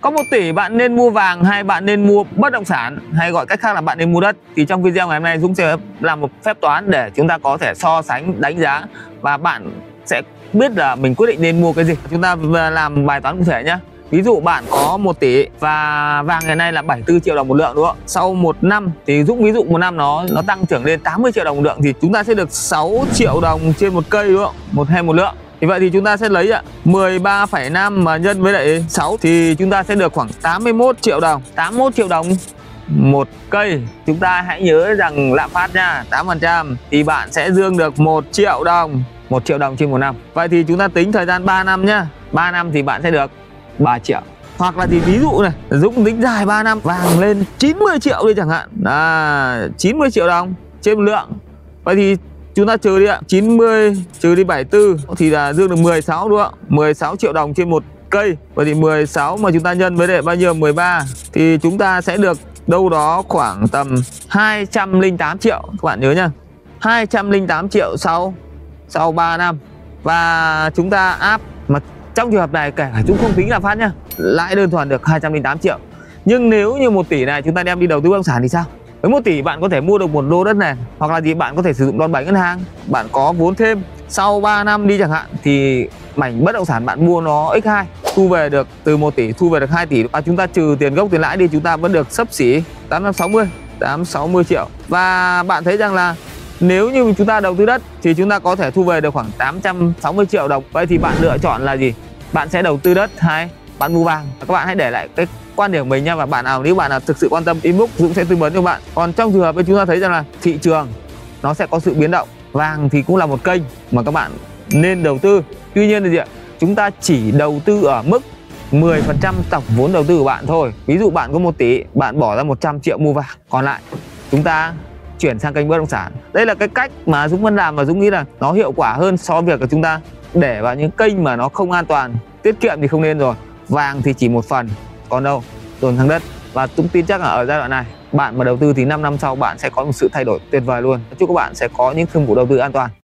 Có 1 tỷ bạn nên mua vàng hay bạn nên mua bất động sản, hay gọi cách khác là bạn nên mua đất? Thì trong video ngày hôm nay Dũng sẽ làm một phép toán để chúng ta có thể so sánh, đánh giá và bạn sẽ biết là mình quyết định nên mua cái gì. Chúng ta làm bài toán cụ thể nhé. Ví dụ bạn có 1 tỷ và vàng ngày nay là 74 triệu đồng một lượng, đúng không? Sau 1 năm thì Dũng ví dụ 1 năm nó tăng trưởng lên 80 triệu đồng một lượng thì chúng ta sẽ được 6 triệu đồng trên 1 cây, đúng không? Một lượng. Thì vậy thì chúng ta sẽ lấy 13,5 mà nhân với lại 6 thì chúng ta sẽ được khoảng 81 triệu đồng. 81 triệu đồng một cây. Chúng ta hãy nhớ rằng lạm phát nha, 8% thì bạn sẽ dương được 1 triệu đồng. 1 triệu đồng trên 1 năm. Vậy thì chúng ta tính thời gian 3 năm nhá. 3 năm thì bạn sẽ được 3 triệu. Hoặc là thì ví dụ này, Dũng tính dài 3 năm vàng lên 90 triệu đi chẳng hạn. 90 triệu đồng trên 1 lượng. Vậy thì chúng ta trừ đi ạ, 90 trừ đi 74 thì là dương được 16, đúng không ạ? 16 triệu đồng trên 1 cây. Vậy thì 16 mà chúng ta nhân với lại bao nhiêu? 13 thì chúng ta sẽ được đâu đó khoảng tầm 208 triệu. Các bạn nhớ nhá. 208 triệu sau 3 năm. Và chúng ta áp, mà trong trường hợp này kể cả chúng không tính lạm phát nhá, lãi đơn thuần được 208 triệu. Nhưng nếu như 1 tỷ này chúng ta đem đi đầu tư bất động sản thì sao? Với 1 tỷ bạn có thể mua được 1 lô đất nền, hoặc là gì bạn có thể sử dụng đòn bẩy ngân hàng, bạn có vốn thêm. Sau 3 năm đi chẳng hạn thì mảnh bất động sản bạn mua nó x2, thu về được từ 1 tỷ thu về được 2 tỷ. Và chúng ta trừ tiền gốc tiền lãi đi, chúng ta vẫn được xấp xỉ 860 triệu. Và bạn thấy rằng là nếu như chúng ta đầu tư đất thì chúng ta có thể thu về được khoảng 860 triệu đồng. Vậy thì bạn lựa chọn là gì? Bạn sẽ đầu tư đất hay bạn mua vàng? Các bạn hãy để lại cái quan điểm của mình nha, và nếu bạn nào thực sự quan tâm inbox Dũng sẽ tư vấn cho bạn. Còn trong trường hợp ấy chúng ta thấy rằng là thị trường nó sẽ có sự biến động, vàng thì cũng là một kênh mà các bạn nên đầu tư. Tuy nhiên là gì ạ? Chúng ta chỉ đầu tư ở mức 10% tổng vốn đầu tư của bạn thôi. Ví dụ bạn có 1 tỷ, bạn bỏ ra 100 triệu mua vàng, còn lại chúng ta chuyển sang kênh bất động sản. Đây là cái cách mà Dũng vẫn làm và Dũng nghĩ là nó hiệu quả hơn so với việc là chúng ta để vào những kênh mà nó không an toàn. Tiết kiệm thì không nên rồi, vàng thì chỉ một phần, còn đâu dồn sang đất. Và Dũng tin chắc là ở giai đoạn này bạn mà đầu tư thì 5 năm sau bạn sẽ có một sự thay đổi tuyệt vời luôn. Chúc các bạn sẽ có những thương vụ đầu tư an toàn.